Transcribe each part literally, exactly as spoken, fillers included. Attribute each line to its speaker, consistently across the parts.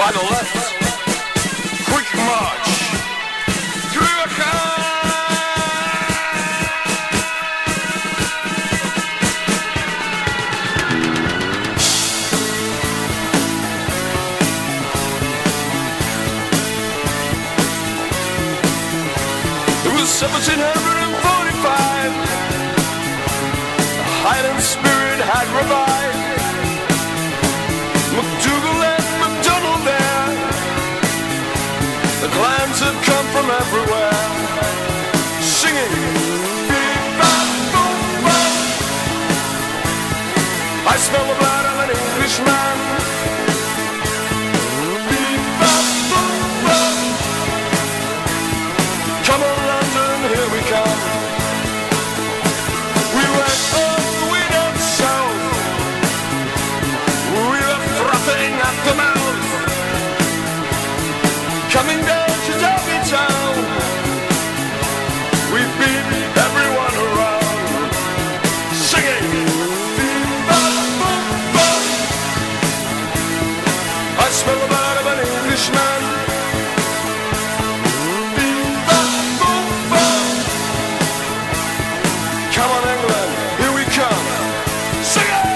Speaker 1: by the left, quick march through a car. It was seventeen forty-five. The Highland spirit had revived. MacDougall and MacDonald there. The clans had come from everywhere, singing bee-bop-boom-bop. I smell the blood of an Englishman. Bee-bop-boom-bop. Come on London, here we come. We went up, we went south. We were frothing at the mouth, coming down to Derby Town. We beat everyone around, singing bee-bop-boom-bop. I smell the blood of an Englishman. Bee-bop-boom-bop. Come on England, here we come, sing it!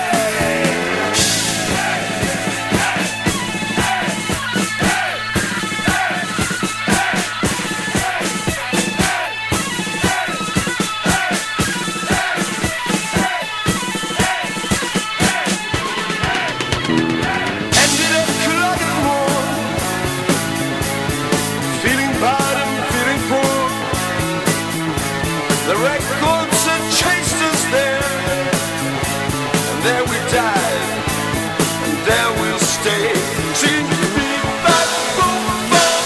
Speaker 1: Ended up clogging more, feeling bad and feeling poor. The records had chased us there, and there we died, and there we'll stay. Singing bee-bop-boom-bop.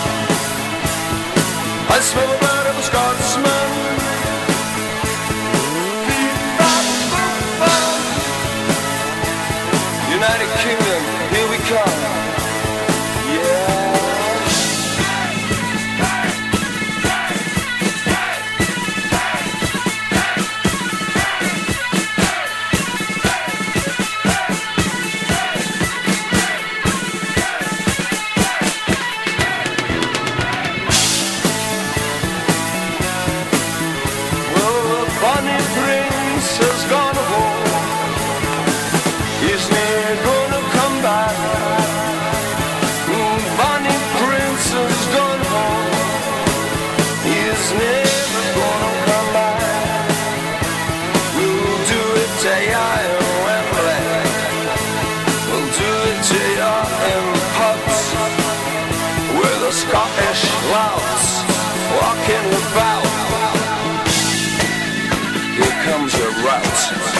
Speaker 1: I smell the blood of a Scotsman. Bee-bop-boom-bop. United Kingdom, here we come. Yeah. Well, the Bonnie Prince has gone home. He's never gonna come back. Mm, Bonnie Prince has gone home. He's never gonna come back. We'll do it to ya in Wembley. We'll do it to ya in pubs with the Scottish louts walking about. Here comes your route.